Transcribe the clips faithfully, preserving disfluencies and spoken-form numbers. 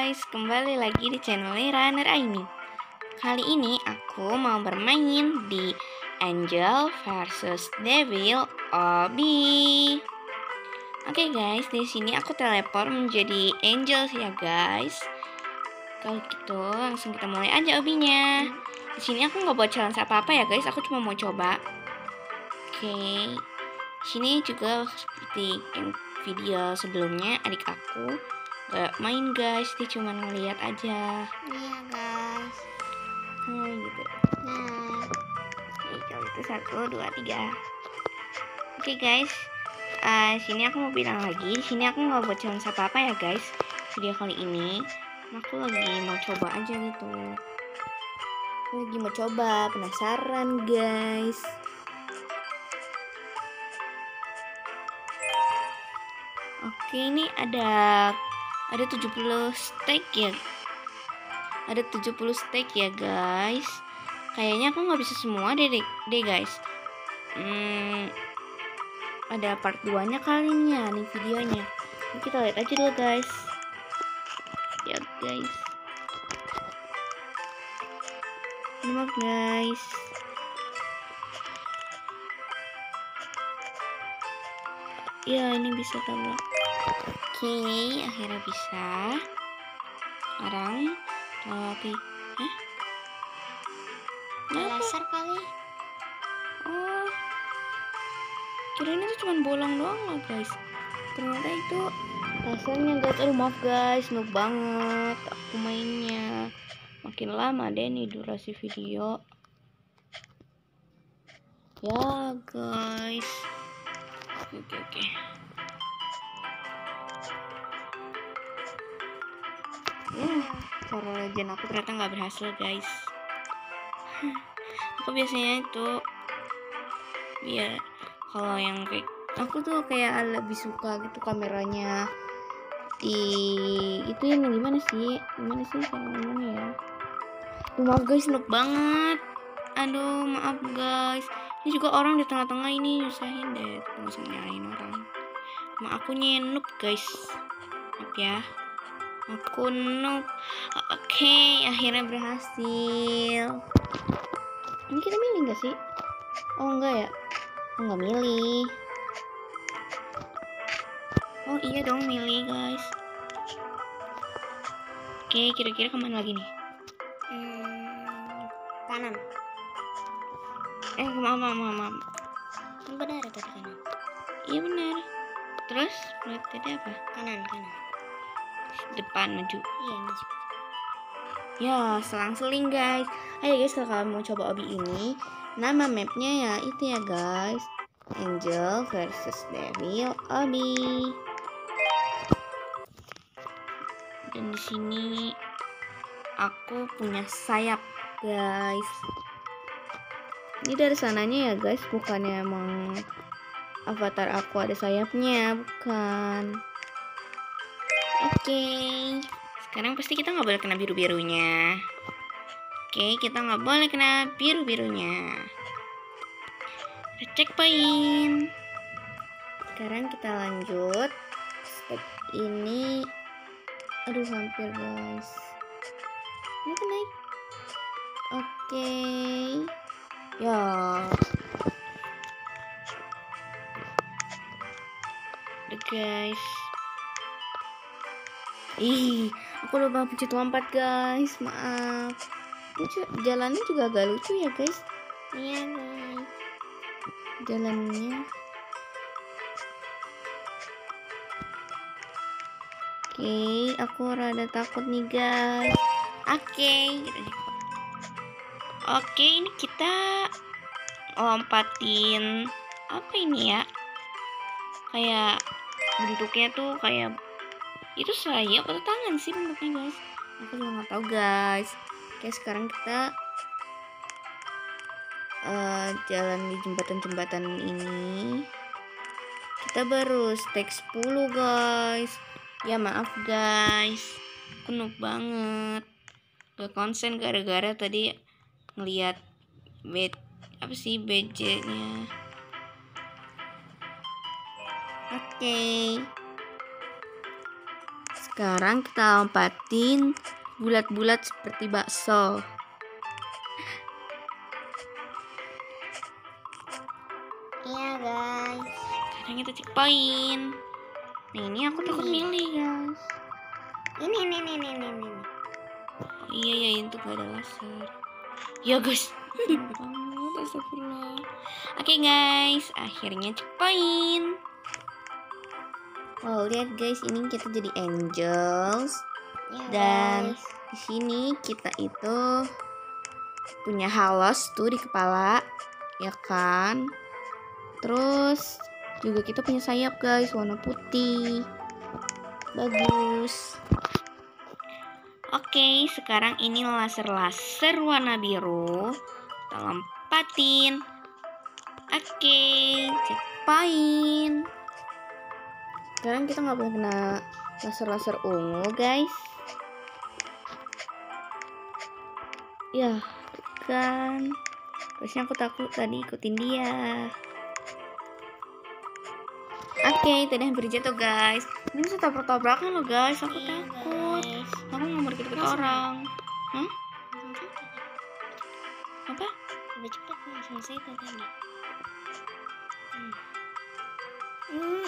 guys, kembali lagi di channel Runner Aini. Kali ini aku mau bermain di Angel versus Devil Obi. Oke guys, di sini aku teleport menjadi Angel ya guys. Kalau gitu langsung kita mulai aja obinya. Di sini aku nggak buat challenge apa-apa ya guys, aku cuma mau coba. Oke, di sini juga seperti yang video sebelumnya, adik aku gak main guys, dia cuma ngeliat aja. Iya guys. Nah gitu. Nah, Oke, kalau itu satu, dua, tiga. Oke guys, uh, sini aku mau bilang lagi, di sini aku nggak buat challenge apa apa ya guys. Video kali ini, aku lagi mau coba aja gitu. Aku lagi mau coba, penasaran guys. Oke, ini ada ada tujuh puluh steak ya. Ada tujuh puluh steak ya guys. Kayaknya aku nggak bisa semua deh, deh, deh guys. Hmm, ada part dua nya kalinya nih videonya. Ini kita lihat aja dulu guys. Ya guys. Ini maaf guys. Ya ini bisa tahu. Oke, akhirnya bisa. Sekarang tapi hah? laser kali. Oh, kirain itu cuma bolong doang loh guys. Ternyata itu lasernya guys. Aduh maaf guys, noob banget aku mainnya. Makin lama deh nih durasi video. Ya guys. Oke oke oke. Ya, cara legend aku ternyata nggak berhasil guys. Aku biasanya itu biar kalau yang kayak aku tuh kayak lebih suka gitu kameranya di itu yang gimana sih gimana sih cara ngomongnya ya. Aduh, maaf guys, noob banget. Aduh maaf guys, ini juga orang di tengah-tengah ini nyusahin deh, nggak usah nyalain orang. Cuma aku noob guys, maaf ya, aku noob. Oke, akhirnya berhasil. Ini kita milih nggak sih? Oh enggak ya, oh nggak milih. Oh iya dong milih guys. Oke, kira-kira kemana lagi nih? Hmm, kanan. Eh maaf maaf maaf, maaf. Kan benar tadi kanan. Iya benar. Terus berarti tadi apa? Kanan kanan. Depan maju. Iya maju. Ya selang-seling guys. Ayo guys, kalau kalian mau coba obi ini, nama mapnya ya itu ya guys, Angel versus Devil Obi. Dan di sini aku punya sayap guys. Ini dari sananya ya guys, bukannya emang avatar aku ada sayapnya, bukan. Oke, sekarang pasti kita nggak boleh kena biru-birunya. Oke, kita nggak boleh kena biru-birunya. Cek poin. Sekarang kita lanjut. Step ini, aduh hampir guys. Ini kan naik. Oke, ya. Udah guys. Ih, aku lupa pencet lompat guys, maaf. Lucu, jalannya juga agak lucu ya guys. Iya guys. Jalannya. Oke, aku rada takut nih guys. Oke, oke ini kita lompatin apa ini ya? Kayak bentuknya tuh kayak itu sayap atau tangan sih bentuknya guys. Aku juga nggak tahu guys. Oke, sekarang kita uh, jalan di jembatan-jembatan ini. Kita baru stake sepuluh guys. Ya maaf guys, aku noob banget, gak konsen gara-gara tadi ngeliat bed apa sih B J nya. Oke, Sekarang kita lompatin bulat-bulat seperti bakso. Iya guys. Sekarang kita cek poin. Nah ini aku takut milih guys. Ini ini ini ini ini. ini. Oh iya ya itu gak ada laser. Ya guys. banget astagfirullah. Oke guys, akhirnya cek poin. Oh lihat guys, ini kita jadi angels. Ya, Dan guys. di sini kita itu punya halos tuh di kepala, ya kan? Terus juga kita punya sayap guys, warna putih. Bagus. Oke, sekarang ini laser-laser warna biru. Kita lompatin. Oke, cek poin. Sekarang kita nggak boleh kena laser-laser ungu guys. Ya kan, terusnya aku takut tadi ikutin dia. Oke, tadi hampir jatuh guys. Ini bisa tabrak-tabrakan loh guys. Aku Iya, takut. guys. Aku nggak mau deket-deket Langsung. orang. Hah? Langsung saja. Apa? Lebih cepat langsung saja tadi. Hmm. Hmm.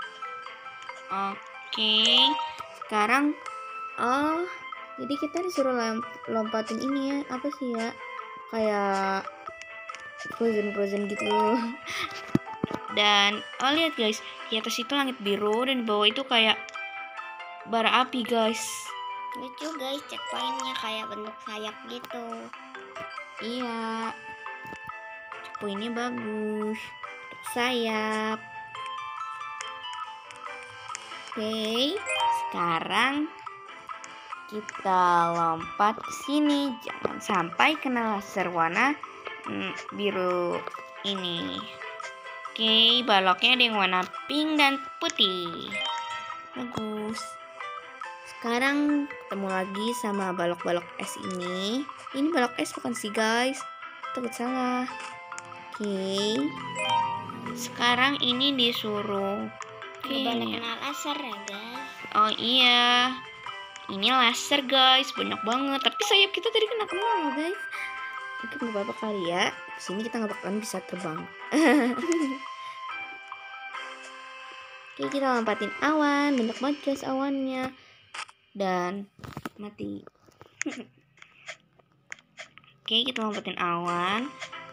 Oke, sekarang oh, jadi kita disuruh lom- lompatin ini ya, apa sih ya? Kayak frozen-frozen gitu. Dan oh lihat guys, di atas itu langit biru dan di bawah itu kayak bara api guys. Lucu guys, checkpointnya kayak bentuk sayap gitu. Iya, poinnya bagus, sayap. Oke, sekarang kita lompat ke sini. Jangan sampai kena laser warna mm, biru ini. Oke, baloknya ada yang warna pink dan putih. Bagus. Sekarang ketemu lagi sama balok-balok es ini. Ini balok es bukan sih guys? Takut salah. Oke. Sekarang ini disuruh. Oke. Nggak boleh kena laser ya guys. Oh iya. Ini laser guys, banyak banget. Tapi sayap kita tadi kena kena loh guys. Mungkin nggak apa-apa kali ya. Di sini kita nggak bakalan bisa terbang. Oke, kita lompatin awan. Banyak banget guys awannya. Dan mati. Oke, kita lompatin awan.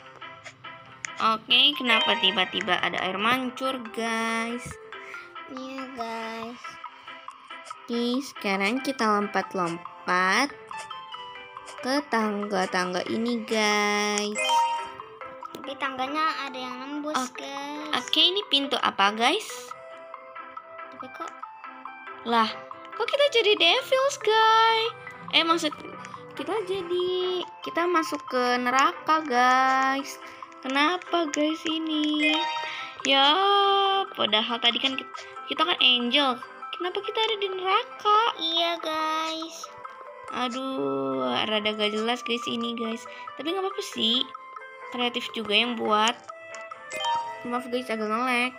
Oke, kenapa tiba-tiba ada air mancur guys? Iya guys. Oke, sekarang kita lompat-lompat ke tangga-tangga ini guys. Tapi tangganya ada yang nembus Oh, guys. Oke, ini pintu apa guys? Tapi kok Lah, kok kita jadi devils guys? Eh maksud kita jadi kita masuk ke neraka guys. Kenapa guys ini? Ya, padahal tadi kan kita, kita kan angel. Kenapa kita ada di neraka? iya guys. Aduh, rada gak jelas guys ini guys. Tapi nggak apa-apa sih. Kreatif juga yang buat. Maaf guys agak nge-lag.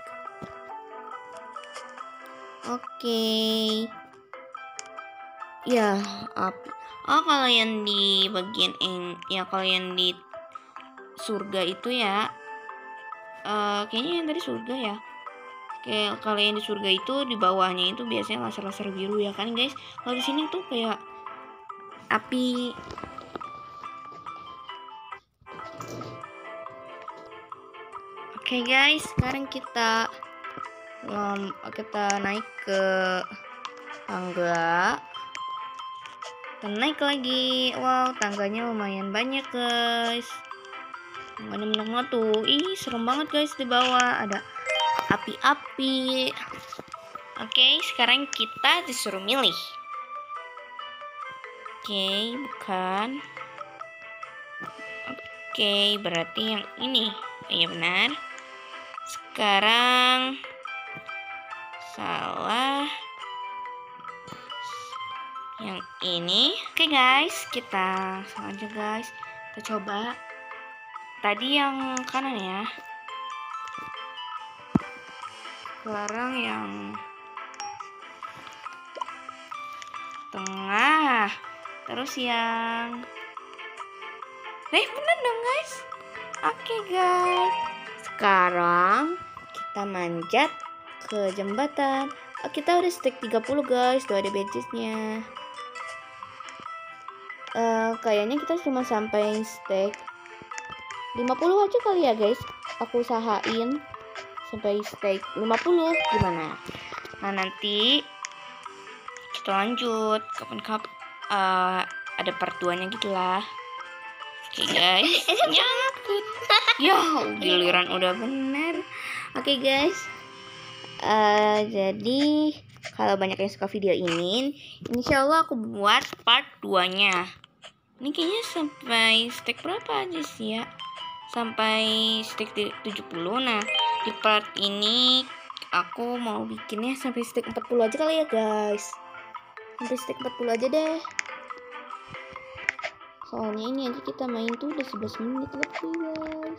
Oke. Ya, api. Oh, kalau yang di bagian eng, ya kalau yang di surga itu ya. eh kayaknya yang tadi surga ya. Kayak kalau yang di surga itu di bawahnya itu biasanya laser-laser biru ya kan guys. Kalau di sini tuh kayak api. Oke guys, sekarang kita um, kita naik ke tangga. Kita naik lagi. Wow, tangganya lumayan banyak guys. Tangganya banyak banget tuh. Ih, serem banget guys di bawah. Ada api-api. Oke, sekarang kita disuruh milih. Oke, bukan. Oke, berarti yang ini. Iya benar. Sekarang salah. Yang ini. Oke guys, kita langsung aja guys. Kita coba. Tadi yang kanan ya. Sekarang yang tengah, terus yang eh bener dong guys. Oke guys, sekarang kita manjat ke jembatan. Oh, kita udah stack tiga puluh guys, tuh ada badges-nya. Uh, kayaknya kita cuma sampai stack lima puluh aja kali ya guys. Aku usahain sampai stack lima puluh, gimana? Nah nanti kita lanjut kapan-kapan, uh, ada part dua nya gitu lah. Oke okay, guys, nyangkut. Ya, giliran udah bener. Oke okay, guys, uh, jadi kalau banyak yang suka video ini, insya Allah aku buat part dua nya. Ini kayaknya sampai stack berapa aja sih ya? Sampai stack tujuh puluh. Nah, di part ini aku mau bikinnya sampai stack empat puluh aja kali ya guys. Sampai stack empat puluh aja deh. Soalnya ini aja kita main tuh udah sebelas menit lebih guys.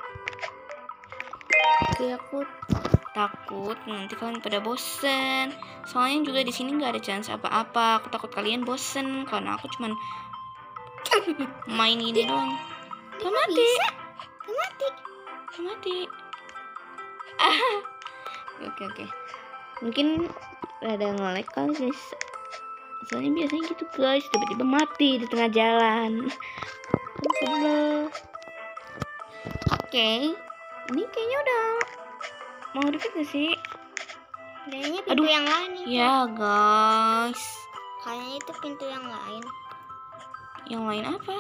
Oke, aku takut nanti kalian pada bosen. Soalnya juga di sini nggak ada chance apa-apa. Aku takut kalian bosen karena aku cuman main ini doang. Gak mati. Gak mati. Gak mati. Ah. Oke oke. Mungkin rada nge-lag kali guys. Soalnya biasanya gitu guys, tiba-tiba mati di tengah jalan. Oke, okay. Ini kayaknya udah mau deket gak sih? Kayaknya pintu Aduh. yang lain itu. Ya guys. Kayaknya itu pintu yang lain. Yang lain apa?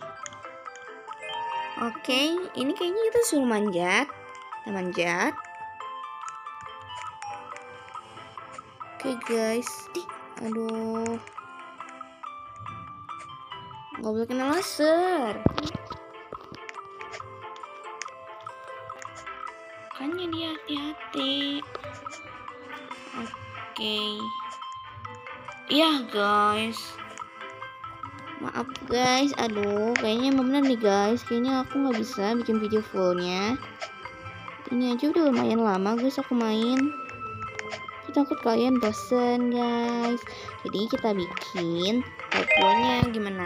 Oke, okay. Ini kayaknya kita suruh manjat. Kita manjat. Oke okay, guys. Aduh, nggak boleh kena laser. Makanya dia hati-hati. Oke, okay. Ya guys, maaf guys. Aduh, kayaknya emang bener nih guys. Kayaknya aku nggak bisa bikin video fullnya. Ini aja udah lumayan lama guys aku main. Takut kalian bosen guys, jadi kita bikin part dua nya gimana.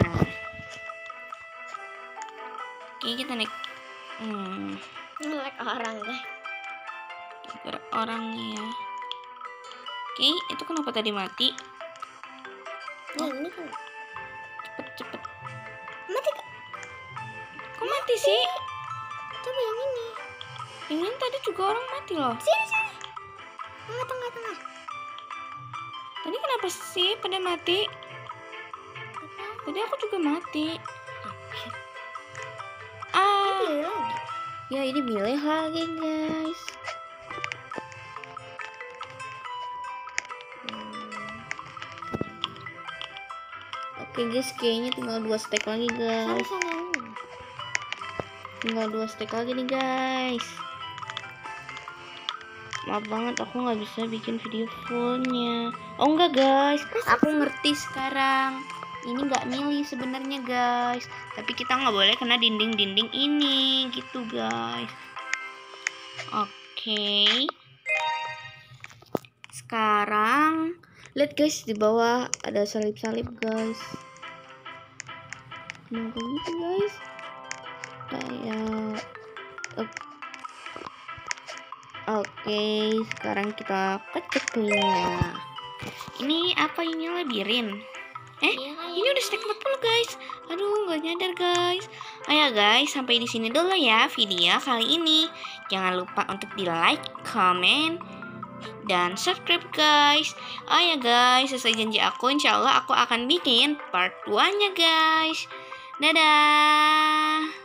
Oke, kita naik hmm. naik orang guys, gerak orangnya ya. Oke, itu kenapa tadi mati? Nah, ini kan cepet cepet mati kak. Kok mati sih? Coba yang ini. Yang ini tadi juga orang mati loh. Sini sini. Tengah tengah tengah. Tadi kenapa sih pada mati? Tadi aku juga mati. Ah, ini lagi. Ya ini milih lagi guys. Oke guys, kayaknya tinggal dua stack lagi guys. Tinggal dua stack lagi nih guys. Maaf banget aku nggak bisa bikin video fullnya. Oh enggak guys, aku ngerti sekarang. Ini nggak milih sebenarnya guys, tapi kita nggak boleh kena dinding-dinding ini gitu guys. Oke, sekarang lihat guys, di bawah ada salib-salib guys. Kenapa gitu guys? Kayak Oke, sekarang kita pencet kuenya. Ini apa ini, labirin? Eh, Iya, ini udah stack empat puluh guys. Aduh, nggak nyadar guys. Ayo guys, sampai di sini dulu ya video kali ini. Jangan lupa untuk di like, comment, dan subscribe guys. Oh ya guys, sesuai janji aku, insya Allah aku akan bikin part dua nya guys. Dadah.